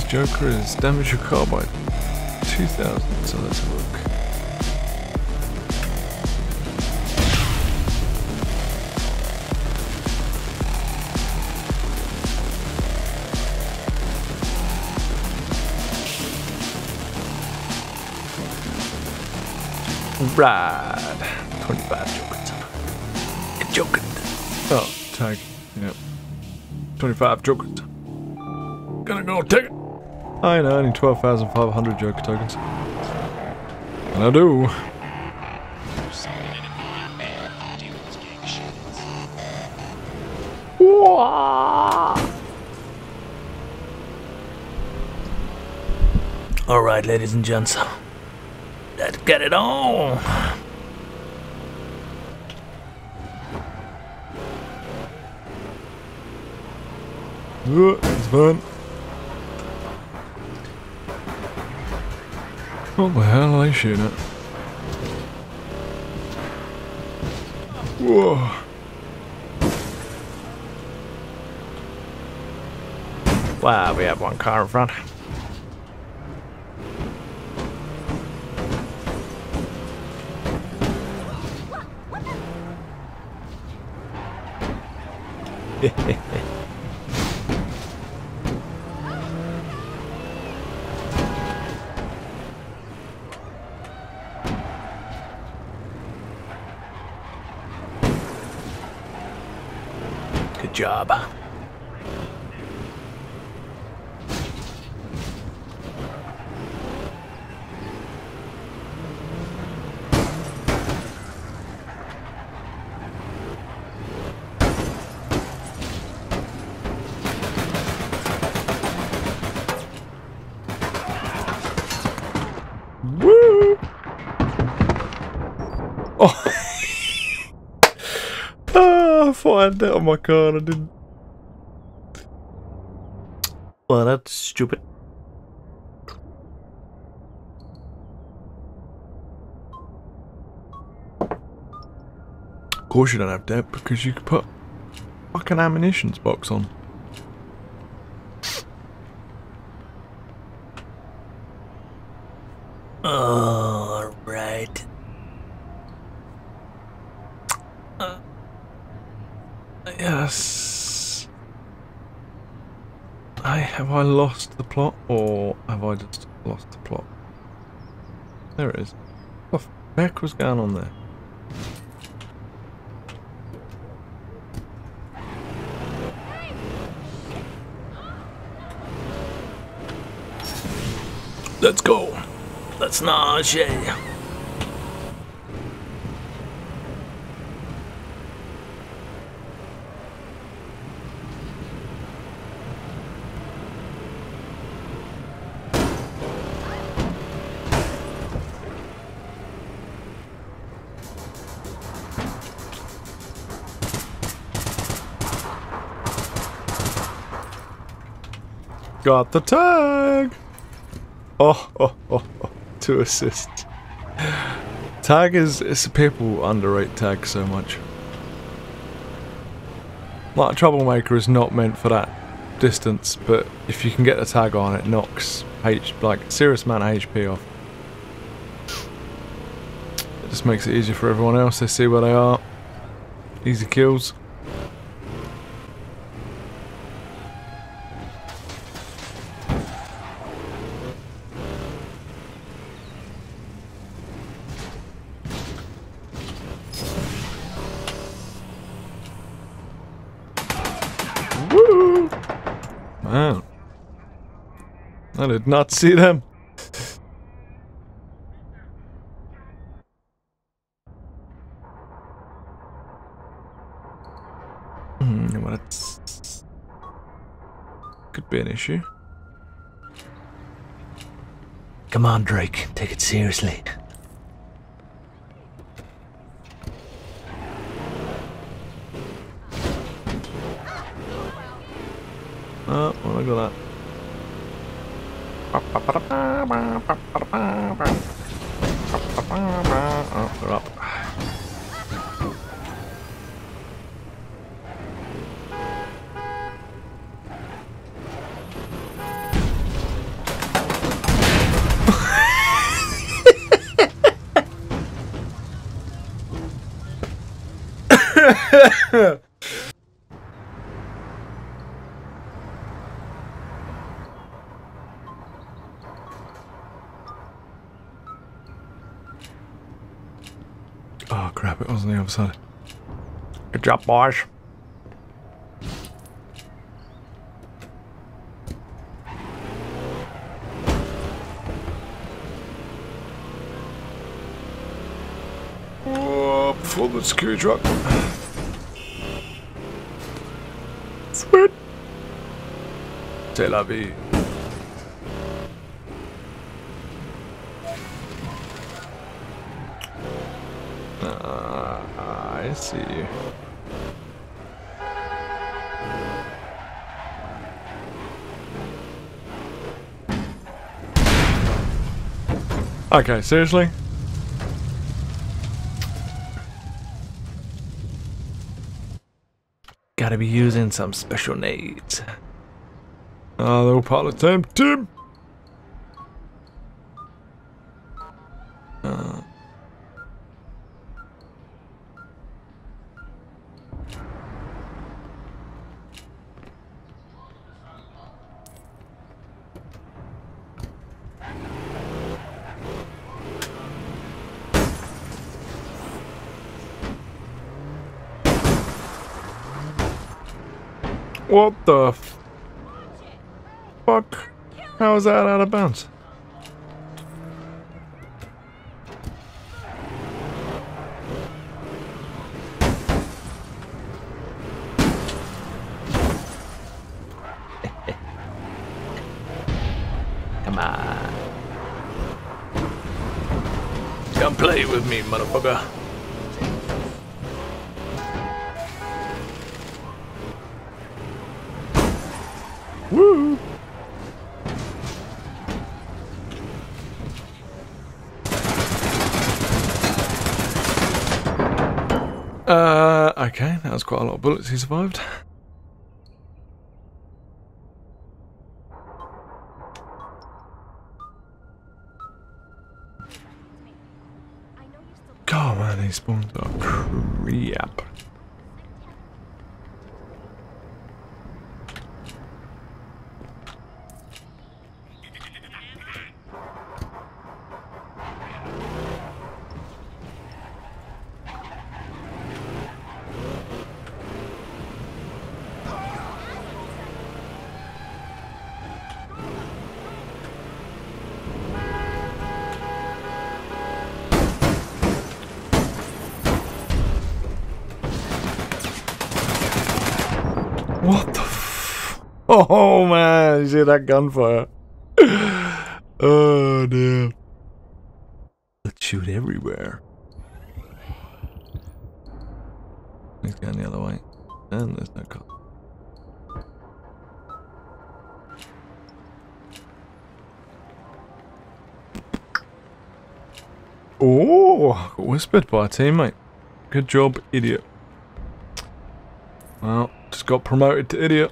Joker is damage your car by 2,000, so let's have a look. Right, 25 jokers. Get joking. Oh, tag. Yep. 25 jokers. Gonna go take it. I know, only 12,500 joker tokens. And I do. Alright, ladies and gents. Let's get it on! It's fun. What the hell are they shooting at? Whoa! Wow, we have one car in front. Good job. Woo! Oh! Oh, I thought I had that on my car and I didn't. Well, that's stupid. Of course you don't have that because you could put fucking ammunitions box on. All right. Yes. Have I lost the plot, or have I just lost the plot? There it is. What the heck was going on there? Let's go. Let's nage. Got the tag! Oh, 2 assists. Tag is people underrate tag so much. Like, Troublemaker is not meant for that distance, but if you can get the tag on, it knocks like serious amount of HP off. It just makes it easier for everyone else. They see where they are. Easy kills. Woo! Man, I did not see them. Well, that's could be an issue. Come on, Drake, take it seriously. Oh, well, look at that. Oh, they're up. crap, it was on the other side. Good job, boys. Whoa, before the security truck. Sweet. C'est la vie. I see. Okay, seriously? Gotta be using some special nades. Oh, they're all part of the same team. What the fuck? How is that out of bounds? Come on. Come play with me, motherfucker. Woo! Okay, that was quite a lot of bullets he survived. God, man, these spawns are crap. What the f— oh man, you see that gunfire? Oh dear. Let's shoot everywhere. He's going the other way. And there's no car. Oh, got whispered by a teammate. Good job, idiot. Well, just got promoted to idiot.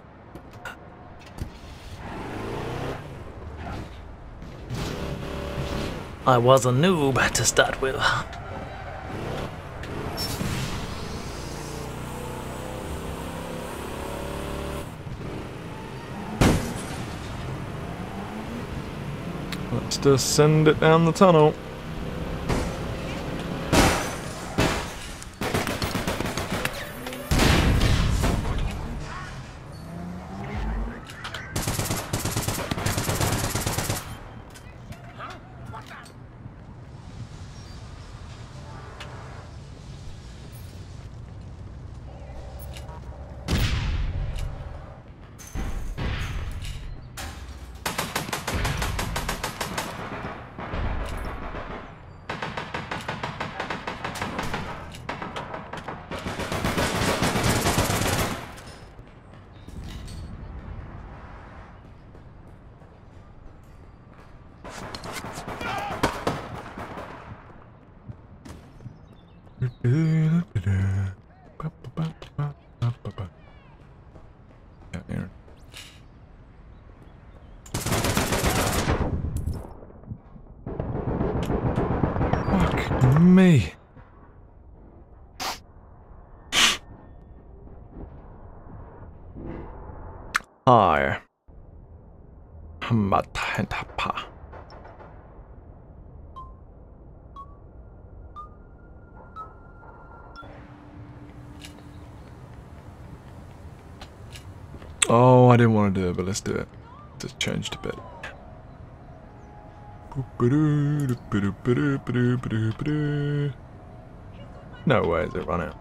I was a noob to start with. Let's just send it down the tunnel. Fuck me. Hi. Matapa. Oh, I didn't want to do it, but let's do it. Just changed a bit. No way is it run out.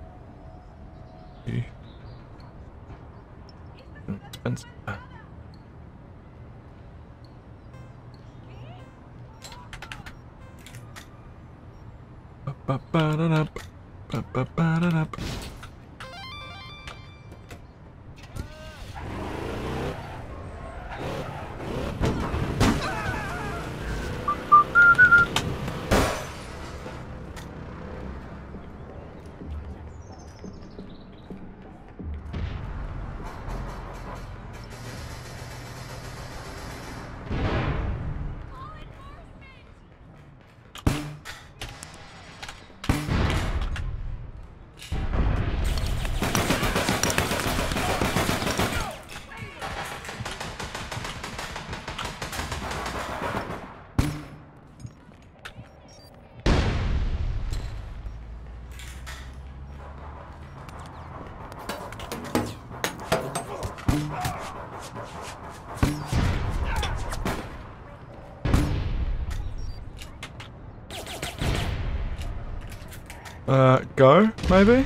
Expensive. Go, maybe?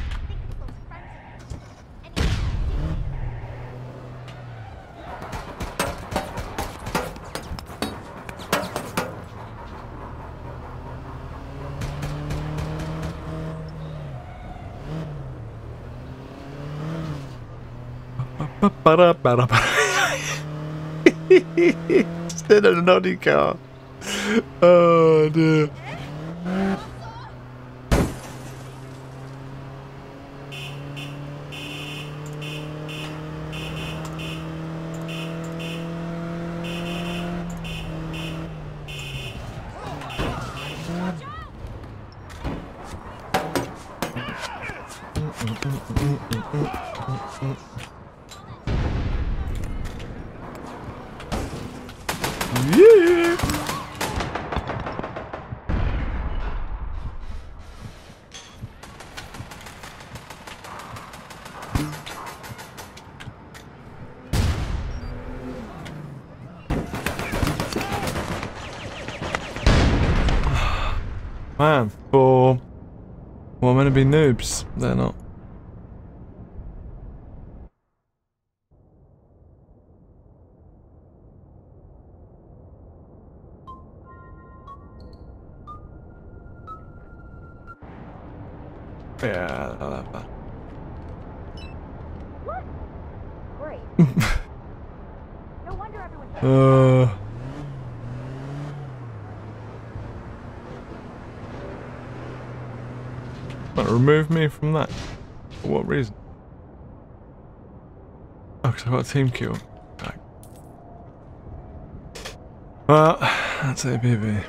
Instead of a naughty car. Oh dear. Yeah. Man, for well, meant to be noobs, they're not. Yeah, I'll have that. What? Great. No wonder everyone's Want to remove me from that? For what reason? Oh, because I got a team kill. Right. Well, that's APB.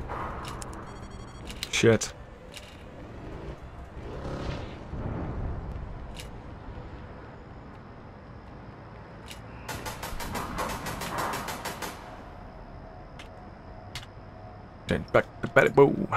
Shit. Change back to Betty Boo.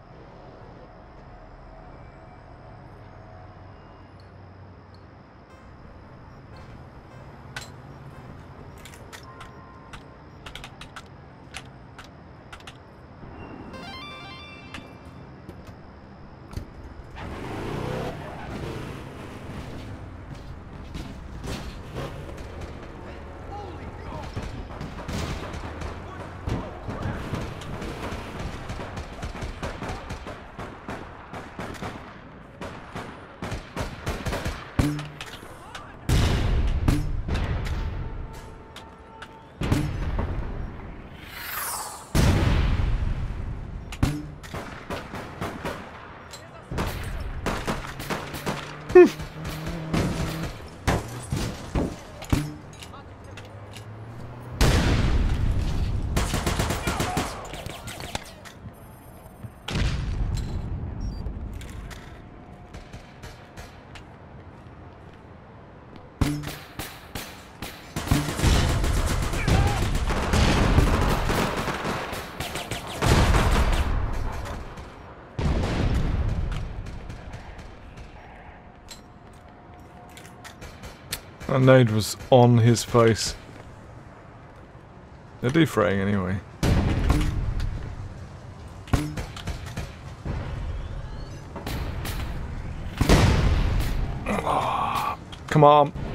That nade was on his face. They're defraying anyway. Oh, come on.